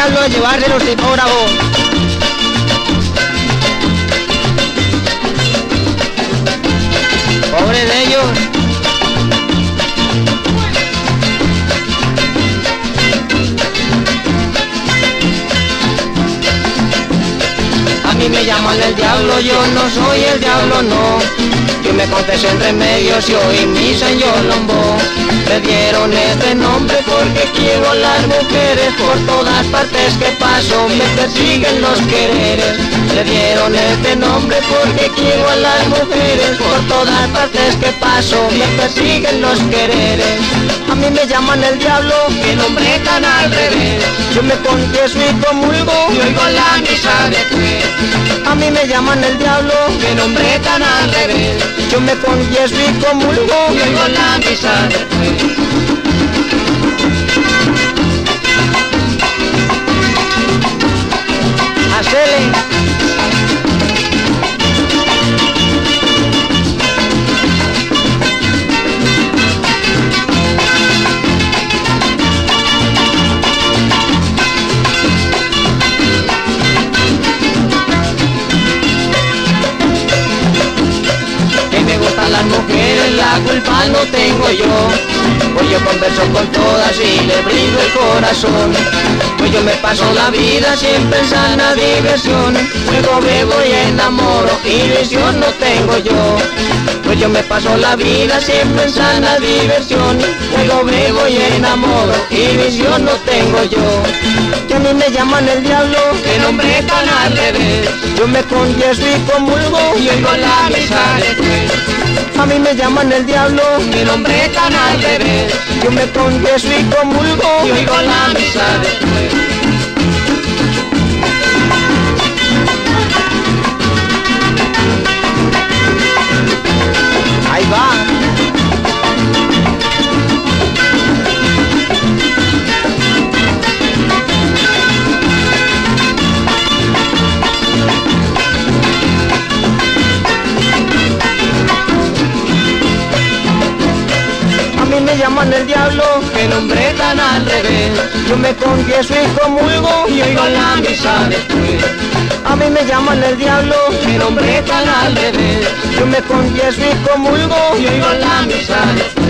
diablo a llevarse los tipógrafos. Pobre de ellos. A mí me llaman el diablo, yo no soy el diablo, no. Yo me confesé entre medios y oí misa en Yolombo. Me dieron este nombre porque quiero a las mujeres. Por todas partes que paso me persiguen los quereres. Le dieron este nombre porque quiero a las mujeres. Por todas partes que paso me persiguen los quereres. A mí me llaman el diablo, qué nombre tan al revés. Yo me confieso y comulgo y oigo la misa de fe. A mí me llaman el diablo, qué nombre tan al revés. Yo me confieso y comulgo y oigo la misa de fe. Hacele. Las mujeres la culpa no tengo yo, pues yo converso con todas y les brindo el corazón. Pues yo me paso la vida siempre en sana diversión, luego bebo y enamoro y visión no tengo yo. Pues yo me paso la vida siempre en sana diversión, luego bebo y enamoro y visión no tengo yo. Que a mí me llaman el diablo, qué nombre tan al revés. Yo me confieso y comulgo y oigo la misa de fe. A mí me llaman el diablo, qué nombre tan al revés. Yo me confieso y comulgo y oigo la misa de fe. Ahí va. Me llaman el diablo, qué nombre tan al revés. Yo me confieso y comulgo y oigo la misa después. A mí me llaman el diablo, qué nombre tan al revés. Yo me confieso y comulgo y oigo la misa después.